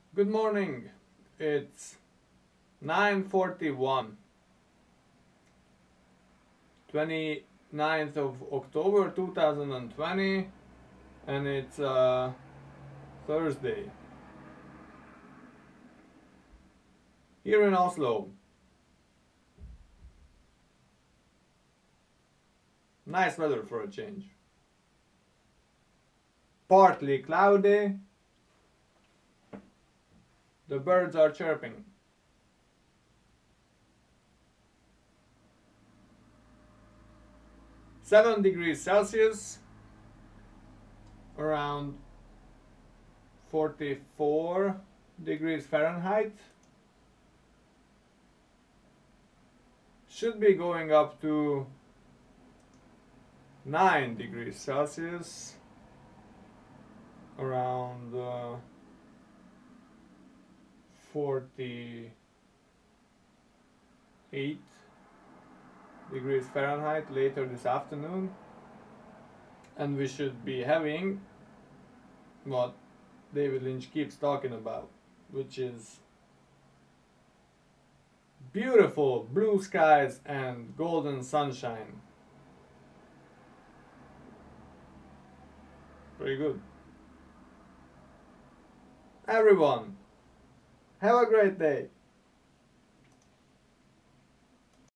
Good morning. It's 9:41, 29th of October 2020, and it's Thursday. Here in Oslo. Nice weather for a change. Partly cloudy. The birds are chirping. (7 degrees Celsius), around 44 degrees Fahrenheit. Should be going up to 9 degrees Celsius, around 48 degrees Fahrenheit later this afternoon, and we should be having what David Lynch keeps talking about, which is beautiful blue skies and golden sunshine. Pretty good. Everyone, have a great day.